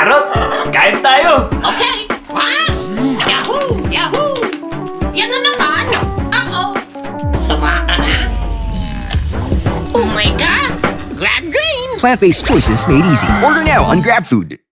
Charot! Kain tayo! Okay! Yahoo! Yahoo! Yan na naman! Uh-oh! Sama ka na! Oh my God! Grab Green! Plant-based choices made easy. Order now on GrabFood.